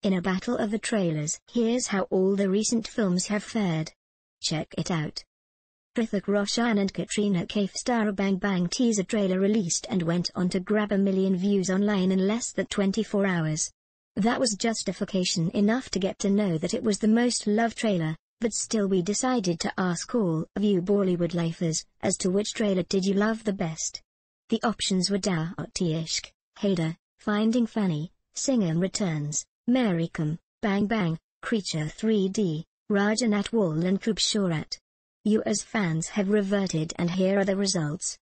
In a battle of the trailers, here's how all the recent films have fared. Check it out. Hrithik Roshan and Katrina Kaif star Bang Bang teaser trailer released and went on to grab 1 million views online in less than 24 hours. That was justification enough to get to know that it was the most loved trailer, but still we decided to ask all of you Bollywood lifers, as to which trailer did you love the best. The options were Daati Ishq, Haider, Finding Funny, Singham Returns, Mary Kom, Bang Bang, Creature 3D, Raja Natwal and Khoobsurat. You as fans have reverted and here are the results.